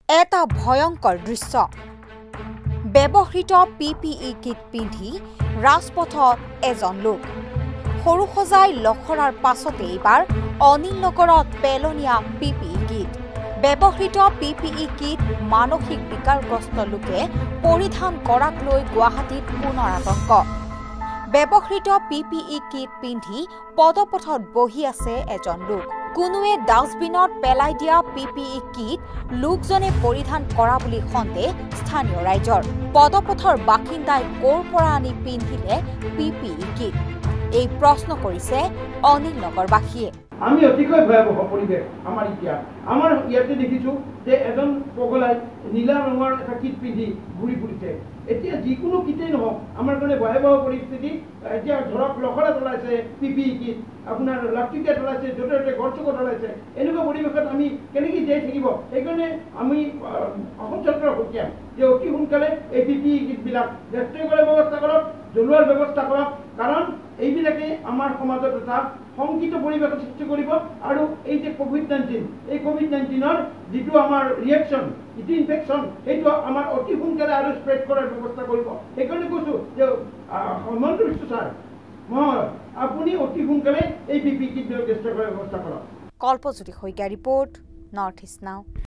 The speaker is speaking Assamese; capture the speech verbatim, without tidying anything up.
এটা ভয়ংকৰ দৃশ্য ব্যৱহৃত পি পি ই কিট পিন্ধি ৰাজপথত এজন লোক সৰু সজাই লখৰাৰ পাছতে এইবাৰ অনিল নগৰত পেলনীয়া পি পি ই কিট ব্যৱহৃত পি পি ই কিট মানসিক বিকাৰগ্ৰস্ত লোকে পৰিধান কৰাক লৈ গুৱাহাটীত পুনৰ আতংক ব্যৱহৃত পি পি ই কিট পিন্ধি পদপথত বহি আছে এজন লোক কোনোৱে ডাষ্টবিনত পেলাই দিয়া পি পি ই কিট লোকজনে পৰিধান কৰা বুলি সন্দেহ স্থানীয় ৰাইজৰ পদপথৰ বাসিন্দাই ক'ৰ পৰা আনি পিন্ধিলে পি পি ই কিট এই প্ৰশ্ন কৰিছে অনিল নগৰবাসীয়ে আমি অতিকৈ ভয়াবহ পৰিৱেশ আমাৰ এতিয়া আমাৰ ইয়াতে দেখিছো যে এজন পগলাই নীলা ৰঙৰ এটা কিট পিন্ধি ঘূৰি ফুৰিছে এতিয়া যিকোনো কিটেই নহওক আমাৰ কাৰণে ভয়াবহ পৰিস্থিতি এতিয়া ধৰক লখৰাত ওলাইছে পি পি ই কিট আপোনাৰ লাষ্টিকেট ওলাইছে য'তে ত'তে গড়চুকত ওলাইছে এনেকুৱা পৰিৱেশত আমি কেনেকৈ জীয়াই থাকিব সেইকাৰণে আমি অসম চৰকাৰক সকিয়াম যে অতি সোনকালে এই পি পি ই কিটবিলাক ডেষ্ট্ৰয় কৰাৰ ব্যৱস্থা কৰক জ্বলোৱাৰ ব্যৱস্থা কৰক কাৰণ এইবিলাকে আমাৰ সমাজত এটা সংকিত পৰিৱেশ সৃষ্টি কৰিব আৰু এই যে কোভিড নাইণ্টিন এই কোভিড নাইণ্টিনৰ যিটো আমাৰ ৰিয়েকশ্যন ইটো ইনফেকশ্যন সেইটো আমাৰ অতি সোনকালে আৰু স্প্ৰেড কৰাৰ ব্যৱস্থা কৰিব সেইকাৰণে কৈছোঁ যে মন্ত্ৰী ছাৰ মই আপুনি অতি সোনকালে এই পি পি কিটবিলাক ডেষ্ট্ৰয় কৰাৰ ব্যৱস্থা কৰক Kalpajyoti Saikia report north east নাও।